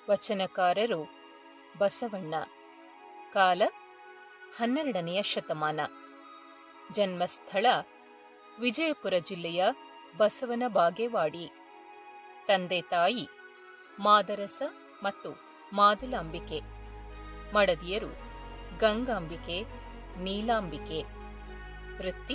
ವಚನಕಾರರು ಬಸವಣ್ಣ. ಕಾಲ 12ನೆಯ ಶತಮಾನ. ಜನ್ಮಸ್ಥಳ ವಿಜಯಪುರ ಜಿಲ್ಲೆಯ ಬಸವನ ಬಾಗೇವಾಡಿ. ತಂದೆ ತಾಯಿ ಮಾದರಸ ಮತ್ತು ಮಾದಲಾಂಬಿಕೆ. ಮಡದಿಯರು ಗಂಗಾಂಬಿಕೆ, ನೀಲಾಂಬಿಕೆ. ವೃತ್ತಿ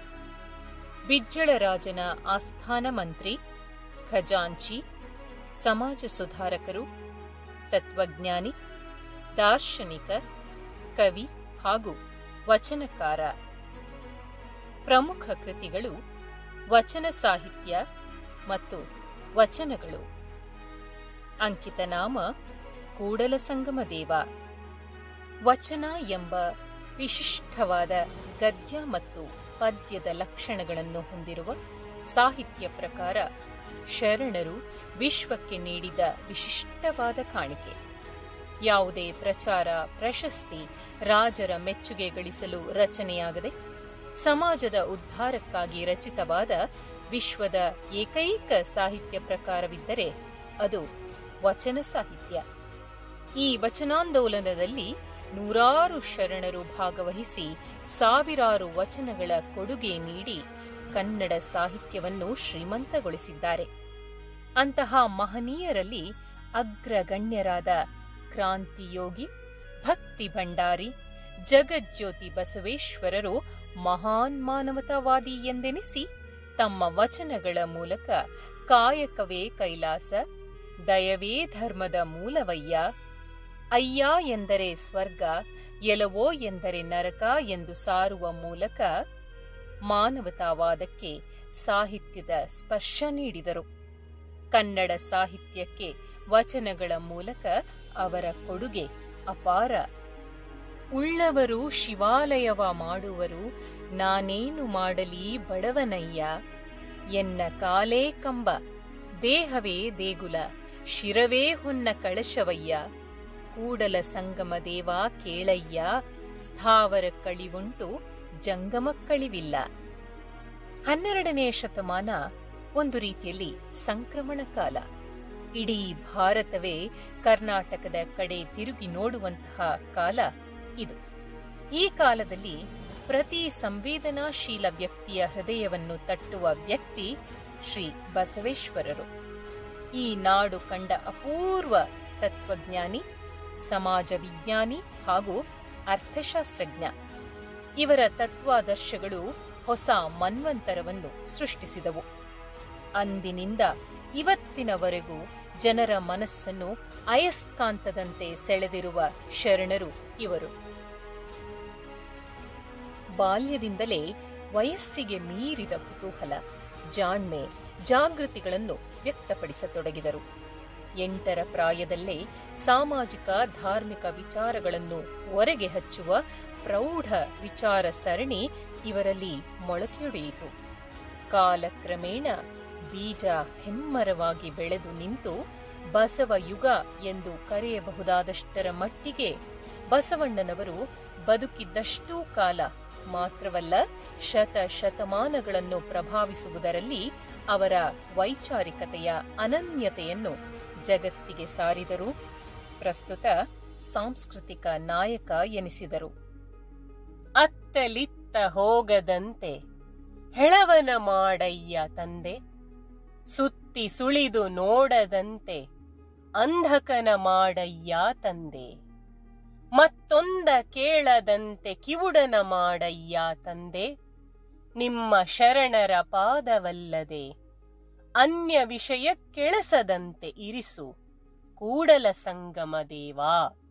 ಬಿಜ್ಜಳರಾಜನ ಆಸ್ಥಾನ ಮಂತ್ರಿ, ಖಜಾಂಚಿ, ಸಮಾಜ ಸುಧಾರಕರು, ತತ್ವಜ್ಞಾನಿ, ದಾರ್ಶನಿಕ, ಕವಿ ಹಾಗೂ ವಚನಕಾರ. ಪ್ರಮುಖ ಕೃತಿಗಳು ವಚನ ಸಾಹಿತ್ಯ ಮತ್ತು ವಚನಗಳು. ಅಂಕಿತನಾಮ ಕೂಡಲಸಂಗಮದೇವ. ವಚನ ಎಂಬ ವಿಶಿಷ್ಟವಾದ ಗದ್ಯ ಮತ್ತು ಪದ್ಯದ ಲಕ್ಷಣಗಳನ್ನು ಹೊಂದಿರುವ ಸಾಹಿತ್ಯ ಪ್ರಕಾರ ಶರಣರು ವಿಶ್ವಕ್ಕೆ ನೀಡಿದ ವಿಶಿಷ್ಟವಾದ ಕಾಣಿಕೆ. ಯಾವುದೇ ಪ್ರಚಾರ, ಪ್ರಶಸ್ತಿ, ರಾಜರ ಮೆಚ್ಚುಗೆ ಗಳಿಸಲು ರಚನೆಯಾಗದೆ ಸಮಾಜದ ಉದ್ಧಾರಕ್ಕಾಗಿ ರಚಿತವಾದ ವಿಶ್ವದ ಏಕೈಕ ಸಾಹಿತ್ಯ ಪ್ರಕಾರವಿದ್ದರೆ ಅದು ವಚನ ಸಾಹಿತ್ಯ. ಈ ವಚನಾಂದೋಲನದಲ್ಲಿ ನೂರಾರು ಶರಣರು ಭಾಗವಹಿಸಿ ಸಾವಿರಾರು ವಚನಗಳ ಕೊಡುಗೆ ನೀಡಿ ಕನ್ನಡ ಸಾಹಿತ್ಯವನ್ನು ಶ್ರೀಮಂತಗೊಳಿಸಿದ್ದಾರೆ. ಅಂತಹ ಮಹನೀಯರಲ್ಲಿ ಅಗ್ರಗಣ್ಯರಾದ ಕ್ರಾಂತಿಯೋಗಿ, ಭಕ್ತಿ ಭಂಡಾರಿ, ಜಗಜ್ಯೋತಿ ಬಸವೇಶ್ವರರು ಮಹಾನ್ ಮಾನವತಾವಾದಿ ಎಂದೆನಿಸಿ ತಮ್ಮ ವಚನಗಳ ಮೂಲಕ ಕಾಯಕವೇ ಕೈಲಾಸ, ದಯವೇ ಧರ್ಮದ ಮೂಲವಯ್ಯ, ಅಯ್ಯ ಎಂದರೆ ಸ್ವರ್ಗ, ಎಲವೋ ಎಂದರೆ ನರಕ ಎಂದು ಸಾರುವ ಮೂಲಕ ಮಾನವತಾವಾದಕ್ಕೆ ಸಾಹಿತ್ಯದ ಸ್ಪರ್ಶ ನೀಡಿದರು. ಕನ್ನಡ ಸಾಹಿತ್ಯಕ್ಕೆ ವಚನಗಳ ಮೂಲಕ ಅವರ ಕೊಡುಗೆ ಅಪಾರ. ಉಳ್ಳವರು ಶಿವಾಲಯವ ಮಾಡುವರು, ನಾನೇನು ಮಾಡಲಿ ಬಡವನಯ್ಯ, ಎನ್ನ ಕಾಲೇ ಕಂಬ, ದೇಹವೇ ದೇಗುಲ, ಶಿರವೇ ಹೊನ್ನ ಕಳಶವಯ್ಯ, ಕೂಡಲ ಸಂಗಮ ದೇವ ಕೇಳಯ್ಯ, ಸ್ಥಾವರ ಕಳಿವುಂಟು ಜಂಗಮ ಕಳಿವಿಲ್ಲ. 12ನೆಯ ಶತಮಾನ ಒಂದು ರೀತಿಯಲ್ಲಿ ಸಂಕ್ರಮಣ ಕಾಲ. ಇಡೀ ಭಾರತವೇ ಕರ್ನಾಟಕದ ಕಡೆ ತಿರುಗಿ ನೋಡುವಂತಹ ಕಾಲ ಇದು. ಈ ಕಾಲದಲ್ಲಿ ಪ್ರತಿ ಸಂವೇದನಾಶೀಲ ವ್ಯಕ್ತಿಯ ಹೃದಯವನ್ನು ತಟ್ಟುವ ವ್ಯಕ್ತಿ ಶ್ರೀ ಬಸವೇಶ್ವರರು. ಈ ನಾಡು ಕಂಡ ಅಪೂರ್ವ ತತ್ವಜ್ಞಾನಿ, ಸಮಾಜ ವಿಜ್ಞಾನಿ ಹಾಗೂ ಅರ್ಥಶಾಸ್ತ್ರಜ್ಞ. ಇವರ ತತ್ವಾದರ್ಶಗಳು ಹೊಸ ಮನ್ವಂತರವನ್ನು ಸೃಷ್ಟಿಸಿದವು. ಅಂದಿನಿಂದ ಇವತ್ತಿನವರೆಗೂ ಜನರ ಮನಸ್ಸನ್ನು ಅಯಸ್ಕಾಂತದಂತೆ ಸೆಳೆದಿರುವ ಶರಣರು ಇವರು. ಬಾಲ್ಯದಿಂದಲೇ ವಯಸ್ಸಿಗೆ ಮೀರಿದ ಕುತೂಹಲ, ಜಾಣ್ಮೆ, ಜಾಗೃತಿಗಳನ್ನು ವ್ಯಕ್ತಪಡಿಸತೊಡಗಿದರು. 8ರ ಪ್ರಾಯದಲ್ಲೇ ಸಾಮಾಜಿಕ ಧಾರ್ಮಿಕ ವಿಚಾರಗಳನ್ನು ಒರೆಗೆ ಹಚ್ಚುವ ಪ್ರೌಢ ವಿಚಾರ ಸರಣಿ ಇವರಲ್ಲಿ ಮೊಳಕೆಯೊಡೆಯಿತು. ಕಾಲಕ್ರಮೇಣ ಬೀಜ ಹೆಮ್ಮರವಾಗಿ ಬೆಳೆದು ನಿಂತು ಬಸವ ಯುಗ ಎಂದು ಕರೆಯಬಹುದಾದಷ್ಟರ ಮಟ್ಟಿಗೆ ಬಸವಣ್ಣನವರು ಬದುಕಿದ್ದಷ್ಟೂ ಕಾಲ ಮಾತ್ರವಲ್ಲ, ಶತಮಾನಗಳನ್ನು ಪ್ರಭಾವಿಸುವುದರಲ್ಲಿ ಅವರ ವೈಚಾರಿಕತೆಯ ಅನನ್ಯತೆಯನ್ನು ಜಗತ್ತಿಗೆ ಸಾರಿದರು. ಪ್ರಸ್ತುತ ಸಾಂಸ್ಕೃತಿಕ ನಾಯಕ ಎನಿಸಿದರು. ಅತ್ತಲಿತ್ತ ಹೋಗದಂತೆ ಹೆಳವನ ಮಾಡಯ್ಯ ತಂದೆ, ಸುತ್ತಿ ಸುಳಿದು ನೋಡದಂತೆ ಅಂಧಕನ ಮಾಡಯ್ಯ ತಂದೆ, ಮತ್ತೊಂದ ಕೇಳದಂತೆ ಕಿವುಡನ ಮಾಡಯ್ಯ ತಂದೆ, ನಿಮ್ಮ ಶರಣರ ಪಾದವಲ್ಲದೆ ಅನ್ಯ ವಿಷಯ ಕೆಳಸದಂತೆ ಇರಿಸು ಕೂಡಲ ಸಂಗಮ ದೇವಾ.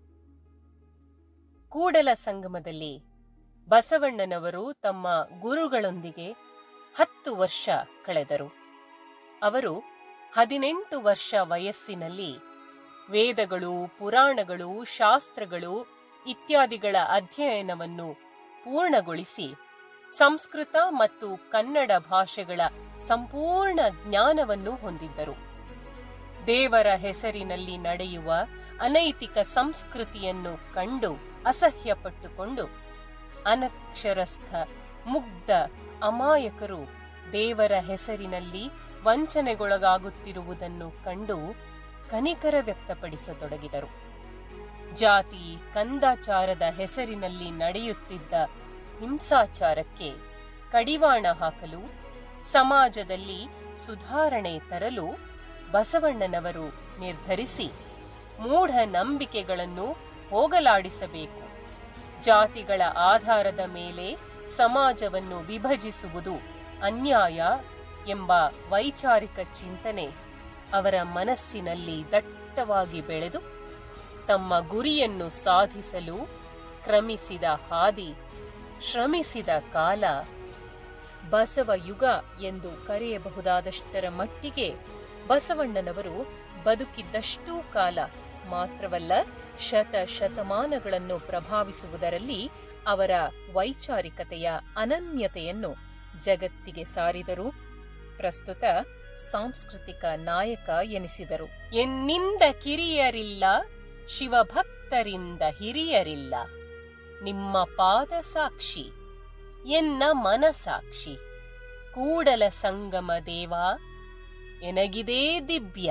ಕೂಡಲ ಸಂಗಮದಲ್ಲಿ ಬಸವಣ್ಣನವರು ತಮ್ಮ ಗುರುಗಳೊಂದಿಗೆ 10 ವರ್ಷ ಕಳೆದರು. ಅವರು 18 ವರ್ಷ ವಯಸ್ಸಿನಲ್ಲಿ ವೇದಗಳು, ಪುರಾಣಗಳು, ಶಾಸ್ತ್ರಗಳು ಇತ್ಯಾದಿಗಳ ಅಧ್ಯಯನವನ್ನು ಪೂರ್ಣಗೊಳಿಸಿ ಸಂಸ್ಕೃತ ಮತ್ತು ಕನ್ನಡ ಭಾಷೆಗಳ ಸಂಪೂರ್ಣ ಜ್ಞಾನವನ್ನು ಹೊಂದಿದ್ದರು. ದೇವರ ಹೆಸರಿನಲ್ಲಿ ನಡೆಯುವ ಅನೈತಿಕ ಸಂಸ್ಕೃತಿಯನ್ನು ಕಂಡು ಅಸಹ್ಯಪಟ್ಟುಕೊಂಡು ಅನಕ್ಷರಸ್ಥ ಮುಗ್ಧ ಅಮಾಯಕರು ದೇವರ ಹೆಸರಿನಲ್ಲಿ ವಂಚನೆಗೊಳಗಾಗುತ್ತಿರುವುದನ್ನು ಕಂಡು ಕನಿಕರ ವ್ಯಕ್ತಪಡಿಸತೊಡಗಿದರು. ಜಾತಿ ಕಂದಾಚಾರದ ಹೆಸರಿನಲ್ಲಿ ನಡೆಯುತ್ತಿದ್ದ ಹಿಂಸಾಚಾರಕ್ಕೆ ಕಡಿವಾಣ ಹಾಕಲು, ಸಮಾಜದಲ್ಲಿ ಸುಧಾರಣೆ ತರಲು ಬಸವಣ್ಣನವರು ನಿರ್ಧರಿಸಿ ಮೂಢನಂಬಿಕೆಗಳನ್ನು ಹೋಗಲಾಡಿಸಬೇಕು. ಜಾತಿಗಳ ಆಧಾರದ ಮೇಲೆ ಸಮಾಜವನ್ನು ವಿಭಜಿಸುವುದು ಅನ್ಯಾಯ ಎಂಬ ವೈಚಾರಿಕ ಚಿಂತನೆ ಅವರ ಮನಸ್ಸಿನಲ್ಲಿ ದಟ್ಟವಾಗಿ ಬೆಳೆದು ತಮ್ಮ ಗುರಿಯನ್ನು ಸಾಧಿಸಲು ಕ್ರಮಿಸಿದ ಹಾದಿ, ಶ್ರಮಿಸಿದ ಕಾಲ ಬಸವ ಯುಗ ಎಂದು ಕರೆಯಬಹುದಾದಷ್ಟರ ಮಟ್ಟಿಗೆ ಬಸವಣ್ಣನವರು ಬದುಕಿದ್ದಷ್ಟೂ ಕಾಲ ಮಾತ್ರವಲ್ಲ, ಶತಮಾನಗಳನ್ನು ಪ್ರಭಾವಿಸುವುದರಲ್ಲಿ ಅವರ ವೈಚಾರಿಕತೆಯ ಅನನ್ಯತೆಯನ್ನು ಜಗತ್ತಿಗೆ ಸಾರಿದರು. ಪ್ರಸ್ತುತ ಸಾಂಸ್ಕೃತಿಕ ನಾಯಕ ಎನಿಸಿದರು. ಎನ್ನಿಂದ ಕಿರಿಯರಿಲ್ಲ, ಶಿವಭಕ್ತರಿಂದ ಹಿರಿಯರಿಲ್ಲ, ನಿಮ್ಮ ಪಾದ ಸಾಕ್ಷಿ, ಎನ್ನ ಮನಸಾಕ್ಷಿ, ಕೂಡಲ ಸಂಗಮ ದೇವ ಎನಗಿದೇ ದಿವ್ಯ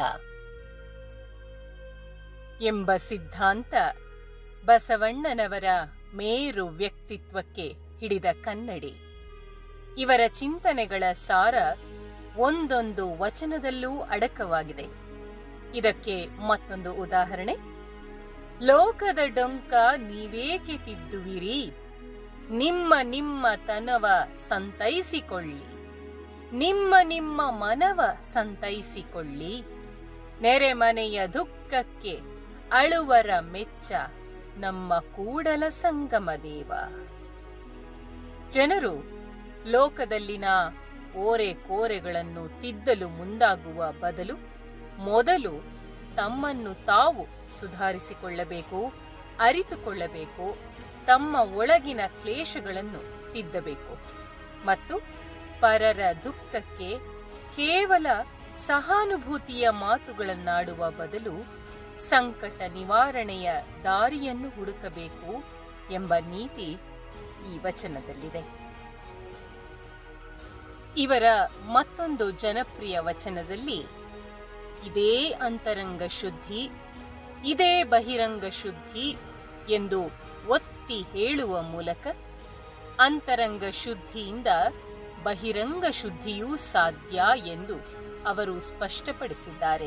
ಎಂಬ ಸಿದ್ಧಾಂತ ಬಸವಣ್ಣನವರ ಮೇರು ವ್ಯಕ್ತಿತ್ವಕ್ಕೆ ಹಿಡಿದ ಕನ್ನಡಿ. ಇವರ ಚಿಂತನೆಗಳ ಸಾರ ಒಂದೊಂದು ವಚನದಲ್ಲೂ ಅಡಕವಾಗಿದೆ. ಇದಕ್ಕೆ ಮತ್ತೊಂದು ಉದಾಹರಣೆ: ಲೋಕದ ಡೊಂಕ ನೀವೇಕೆ ತಿದ್ದುವಿರಿ, ನಿಮ್ಮ ನಿಮ್ಮ ತನವ ಸಂತೈಸಿಕೊಳ್ಳಿ, ನಿಮ್ಮ ನಿಮ್ಮ ಮನವ ಸಂತೈಸಿಕೊಳ್ಳಿ, ನೆರೆಮನೆಯ ದುಃಖಕ್ಕೆ ಅಳುವರ ಮೆಚ್ಚ ನಮ್ಮ ಕೂಡಲ ಸಂಗಮ ದೇವ. ಜನರು ಲೋಕದಲ್ಲಿನ ಓರೆ ಕೋರೆಗಳನ್ನು ತಿದ್ದಲು ಮುಂದಾಗುವ ಬದಲು ಮೊದಲು ತಮ್ಮನ್ನು ತಾವು ಸುಧಾರಿಸಿಕೊಳ್ಳಬೇಕು, ಅರಿತುಕೊಳ್ಳಬೇಕು, ತಮ್ಮ ಒಳಗಿನ ಕ್ಲೇಶಗಳನ್ನು ತಿದ್ದಬೇಕು ಮತ್ತು ಪರರ ದುಃಖಕ್ಕೆ ಕೇವಲ ಸಹಾನುಭೂತಿಯ ಮಾತುಗಳನ್ನಾಡುವ ಬದಲು ಸಂಕಟ ನಿವಾರಣೆಯ ದಾರಿಯನ್ನು ಹುಡುಕಬೇಕು ಎಂಬ ನೀತಿ ಈ ವಚನದಲ್ಲಿದೆ. ಇವರ ಮತ್ತೊಂದು ಜನಪ್ರಿಯ ವಚನದಲ್ಲಿ ಇದೇ ಅಂತರಂಗ ಶುದ್ಧಿ, ಇದೇ ಬಹಿರಂಗ ಶುದ್ಧಿ ಎಂದು ಒತ್ತಿ ಹೇಳುವ ಮೂಲಕ ಅಂತರಂಗ ಶುದ್ಧಿಯಿಂದ ಬಹಿರಂಗ ಶುದ್ಧಿಯೂ ಸಾಧ್ಯ ಎಂದು ಅವರು ಸ್ಪಷ್ಟಪಡಿಸಿದ್ದಾರೆ.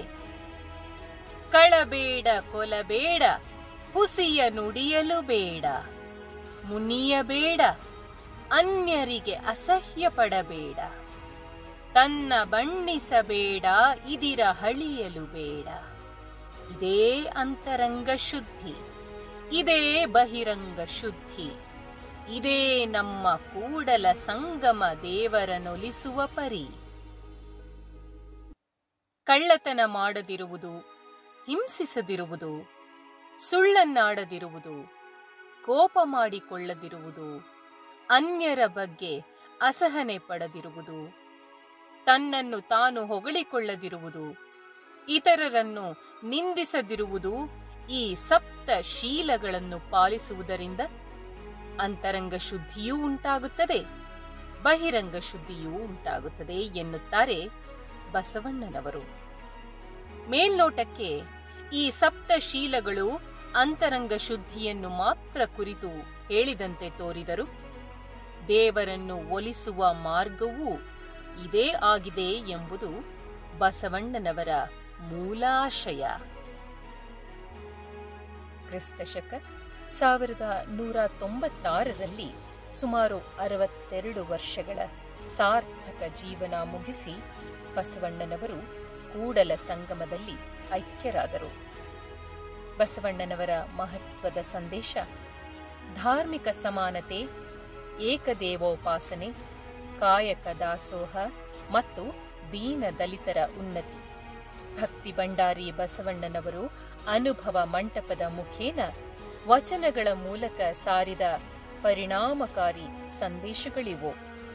ಕಳಬೇಡ, ಕೊಲಬೇಡ, ಹುಸಿಯ ನುಡಿಯಲು ಬೇಡ, ಮುನಿಯಬೇಡ, ಅನ್ಯರಿಗೆ ಅಸಹ್ಯ ಪಡಬೇಡ, ತನ್ನ ಬಣ್ಣಿಸಬೇಡ, ಇದಿರ ಹಳಿಯಲು ಬೇಡ. ಇದೇ ಅಂತರಂಗ ಶುದ್ಧಿ, ಇದೇ ಬಹಿರಂಗ ಶುದ್ಧಿ, ಇದೇ ನಮ್ಮ ಕೂಡಲ ಸಂಗಮ ದೇವರನೊಲಿಸುವ ಪರಿ. ಕಳ್ಳತನ ಮಾಡದಿರುವುದು, ಹಿಂಸಿಸದಿರುವುದು, ಸುಳ್ಳನ್ನಾಡದಿರುವುದು, ಕೋಪ ಮಾಡಿಕೊಳ್ಳದಿರುವುದು, ಅನ್ಯರ ಬಗ್ಗೆ ಅಸಹನೆ ಪಡದಿರುವುದು, ತನ್ನನ್ನು ತಾನು ಹೊಗಳಿಕೊಳ್ಳದಿರುವುದು, ಇತರರನ್ನು ನಿಂದಿಸದಿರುವುದು, ಈ ಸಪ್ತ ಶೀಲಗಳನ್ನು ಪಾಲಿಸುವುದರಿಂದ ಅಂತರಂಗ ಶುದ್ಧಿಯೂ ಉಂಟಾಗುತ್ತದೆ, ಬಹಿರಂಗ ಶುದ್ಧಿಯೂ ಉಂಟಾಗುತ್ತದೆ ಎನ್ನುತ್ತಾರೆ ಬಸವಣ್ಣನವರು. ಮೇಲ್ನೋಟಕ್ಕೆ ಈ ಸಪ್ತಶೀಲಗಳು ಅಂತರಂಗ ಶುದ್ಧಿಯನ್ನು ಮಾತ್ರ ಕುರಿತು ಹೇಳಿದಂತೆ ತೋರಿದರು, ದೇವರನ್ನು ಒಲಿಸುವ ಮಾರ್ಗವೂ ಇದೇ ಆಗಿದೆ ಎಂಬುದು ಬಸವಣ್ಣನವರ ಮೂಲಾಶಯ. ಕ್ರಿಸ್ತಶಕ 1196ರಲ್ಲಿ ಸುಮಾರು 62 ವರ್ಷಗಳ ಸಾರ್ಥಕ ಜೀವನ ಮುಗಿಸಿ ಬಸವಣ್ಣನವರು ಕೂಡಲ ಸಂಗಮದಲ್ಲಿ ಐಕ್ಯರಾದರು. ಬಸವಣ್ಣನವರ ಮಹತ್ವದ ಸಂದೇಶ ಧಾರ್ಮಿಕ ಸಮಾನತೆ, ಏಕದೇವೋಪಾಸನೆ, ಕಾಯಕ ದಾಸೋಹ ಮತ್ತು ದೀನ ದಲಿತರ ಉನ್ನತಿ. ಭಕ್ತಿ ಭಂಡಾರಿ ಬಸವಣ್ಣನವರು ಅನುಭವ ಮಂಟಪದ ಮುಖೇನ ವಚನಗಳ ಮೂಲಕ ಸಾರಿದ ಪರಿಣಾಮಕಾರಿ ಸಂದೇಶಗಳಿವು.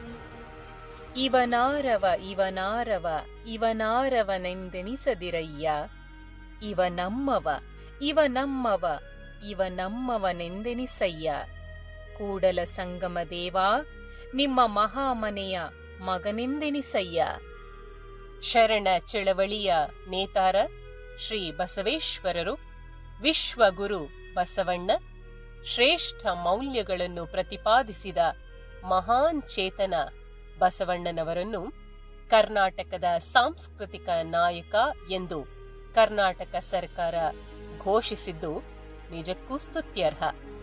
ಇವನಾರವ ಇವನಾರವ ಇವನಾರವನೆಂದೆನಿಸದಿರಯ್ಯ, ಇವ ನಮ್ಮವ ಇವ ನಮ್ಮವ ಇವ ನಮ್ಮವನೆಂದೆನಿಸಯ್ಯ, ಕೂಡಲ ಸಂಗಮ ದೇವಾ ನಿಮ್ಮ ಮಹಾಮನೆಯ ಮಗನೆಂದೆನಿಸಯ್ಯ. ಶರಣ ಚಳವಳಿಯ ನೇತಾರ ಶ್ರೀ ಬಸವೇಶ್ವರರು, ವಿಶ್ವಗುರು ಬಸವಣ್ಣ, ಶ್ರೇಷ್ಠ ಮೌಲ್ಯಗಳನ್ನು ಪ್ರತಿಪಾದಿಸಿದ ಮಹಾನ್ ಚೇತನ ಬಸವಣ್ಣನವರನ್ನು ಕರ್ನಾಟಕದ ಸಾಂಸ್ಕೃತಿಕ ನಾಯಕ ಎಂದು ಕರ್ನಾಟಕ ಸರ್ಕಾರ ಘೋಷಿಸಿದ್ದು ನಿಜಕ್ಕೂ ಸ್ತುತ್ಯರ್ಹ.